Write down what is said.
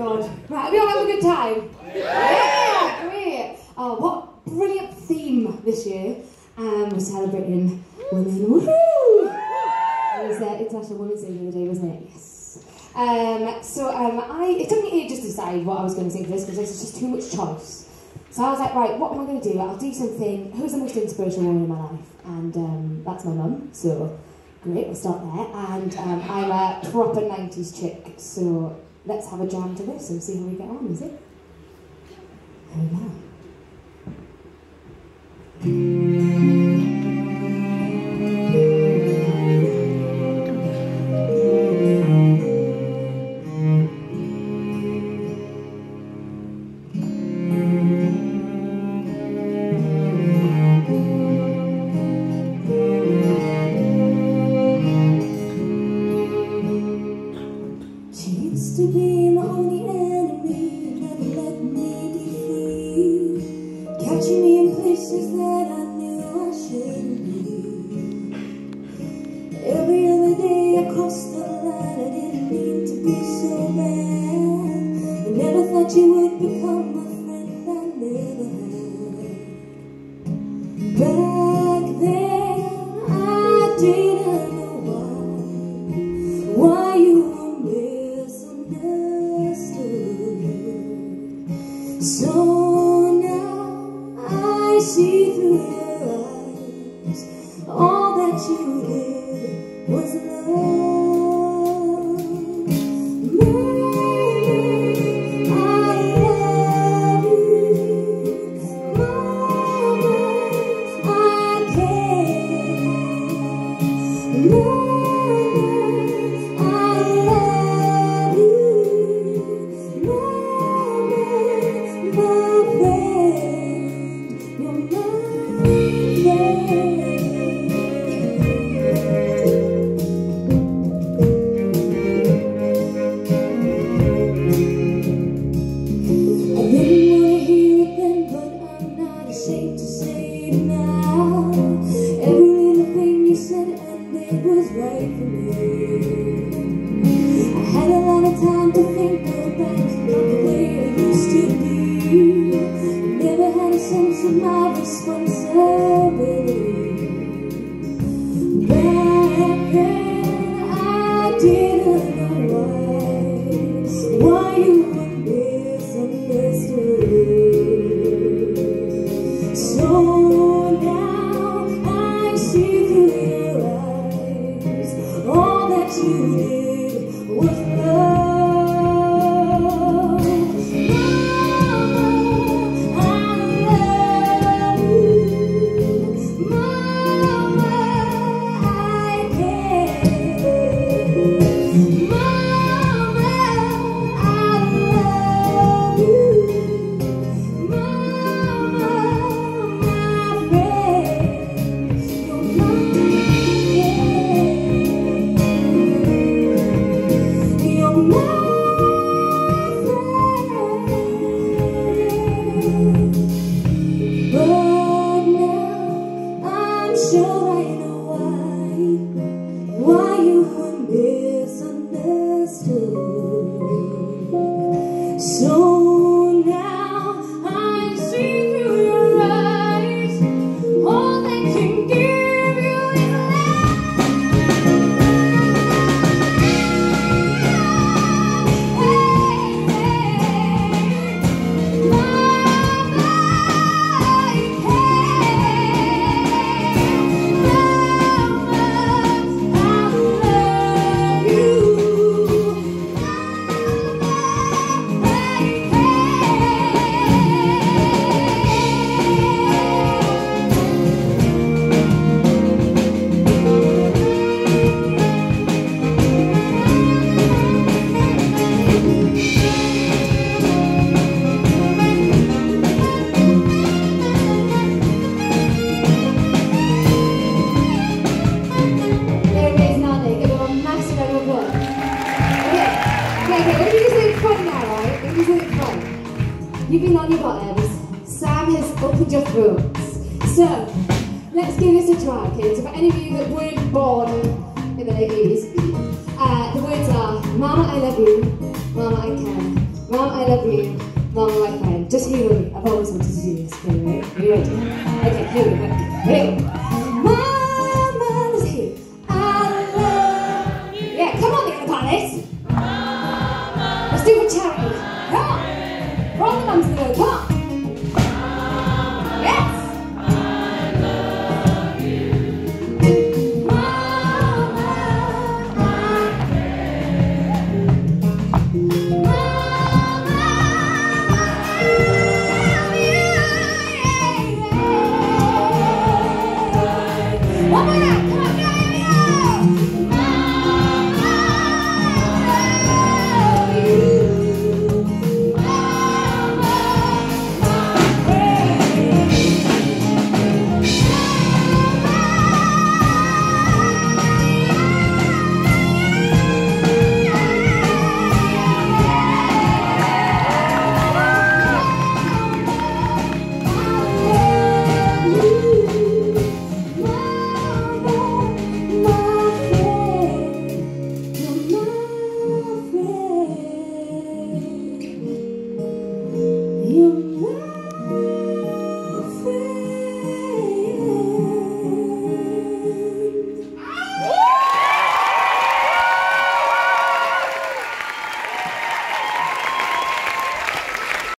God. Right, have you all had a good time? Yeah, great. Oh, what brilliant theme this year. We're celebrating women. Woohoo! It was International Women's Day the other day, wasn't it? Yes. It took me ages to decide what I was going to sing for this because there's just too much choice. So I was like, right, what am I going to do? I'll do something. Who's the most inspirational woman in my life? And that's my mum. So great, we'll start there. And I'm a proper 90s chick. So let's have a jam to this and see how we get on, is it? Here we go. To be my only enemy, never let me defeat, catching me in places that I knew I shouldn't be. Every other day I crossed the line, I didn't mean to be so bad. I never thought you would become a friend I never had. Back then I didn't know why you so now I see through your eyes, all that you did was love. Mama, I love you. Mama, I care. Mama, I love you. Time to think about the way it used to be. Never had a sense of my responsibility. Back then I didn't know why you were misunderstood. So now I see through your eyes, all that you did was love. Sure I know why you were misunderstood. So now I see through your eyes, all they can give you is You've been on your bottoms, Sam has opened your throats. So, let's give this a try, okay? So for any of you that weren't born in the 80s, the words are, Mama I love you, Mama I care, Mum, I love you. Mum, my friend. Just humor me. I've always wanted to do this. Okay, ready? Are you ready? Okay, here we go. Ready? Mama is here. I love you. Yeah, come on, the other pilots. Let's do it for charity. Come on. For all the mums in the world, come on.